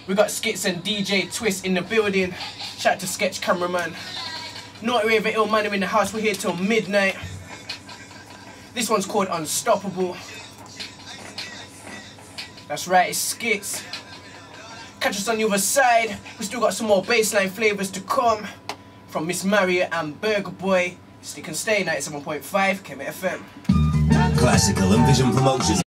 We got Skitz and DJ Twist in the building. Shout out to Sketch Cameraman. Not Raver, ill man, I'm in the house. We're here till midnight. This one's called Unstoppable. That's right, it's Skitz. Catch us on the other side. We still got some more bassline flavours to come from Miss Marriott and Burger Boy. Stick and stay, 97.5 Kemet FM. Classical and Vision Promotions.